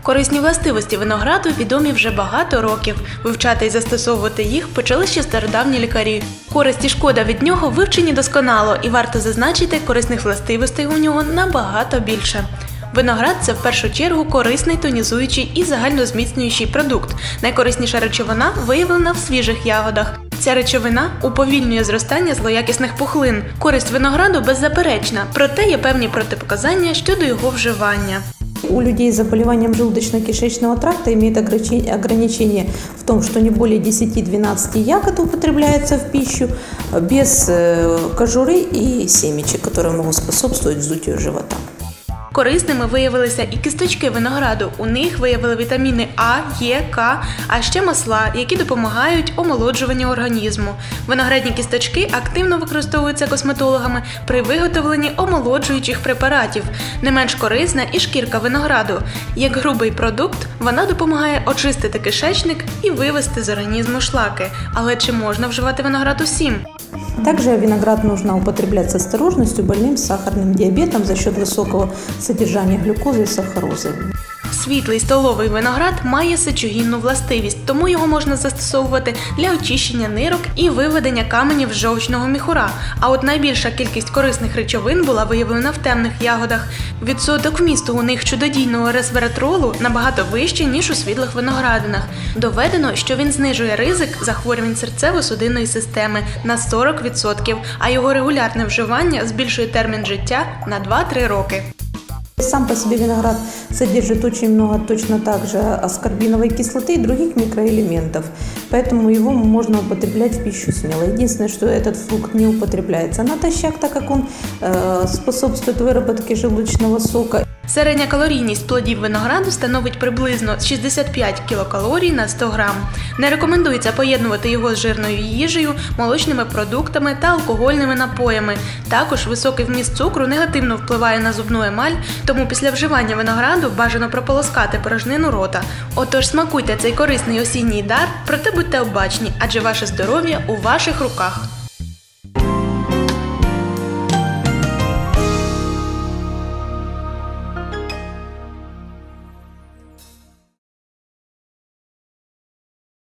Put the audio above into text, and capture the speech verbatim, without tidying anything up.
Корисні властивості винограду відомі вже багато років. Вивчати і застосовувати їх почали ще стародавні лікарі. Користь і шкода від нього вивчені досконало, і варто зазначити, корисних властивостей у нього набагато більше. Виноград – це в першу чергу корисний тонізуючий і загальнозміцнюючий продукт. Найкорисніша речовина виявлена в свіжих ягодах. Ця речовина уповільнює зростання злоякісних пухлин. Користь винограду беззаперечна, проте є певні протипоказання щодо його вживання. У людей с заболеванием желудочно-кишечного тракта имеет ограничение в том, что не более десяти-двенадцати ягод употребляется в пищу без кожуры и семечек, которые могут способствовать вздутию живота. Корисними виявилися і кісточки винограду. У них виявили вітаміни А, Е, К, а ще масла, які допомагають омолоджуванню організму. Виноградні кісточки активно використовуються косметологами при виготовленні омолоджуючих препаратів. Не менш корисна і шкірка винограду. Як грубий продукт, вона допомагає очистити кишечник і вивести з організму шлаки. Але чи можна вживати виноград усім? Также виноград нужно употреблять с осторожностью больным сахарным диабетом за счет высокого содержания глюкозы и сахарозы. Світлий столовий виноград має сечогінну властивість, тому його можна застосовувати для очищення нирок і виведення каменів з жовчного міхура. А от найбільша кількість корисних речовин була виявлена в темних ягодах. Відсоток вмісту у них чудодійного ресвератролу набагато вищий, ніж у світлих виноградинах. Доведено, що він знижує ризик захворювань серцево-судинної системи на сорок відсотків, а його регулярне вживання збільшує термін життя на два-три роки. Сам по себе виноград содержит очень много точно так же аскорбиновой кислоты и других микроэлементов, поэтому его можно употреблять в пищу смело. Единственное, что этот фрукт не употребляется натощак, так как он э, способствует выработке желудочного сока. Середня калорійність плодів винограду становить приблизно шістдесят п'ять кілокалорій на сто грам. Не рекомендується поєднувати його з жирною їжею, молочними продуктами та алкогольними напоями. Також високий вміст цукру негативно впливає на зубну емаль, тому після вживання винограду бажано прополоскати порожнину рота. Отож смакуйте цей корисний осінній дар, проте будьте обачні, адже ваше здоров'я у ваших руках.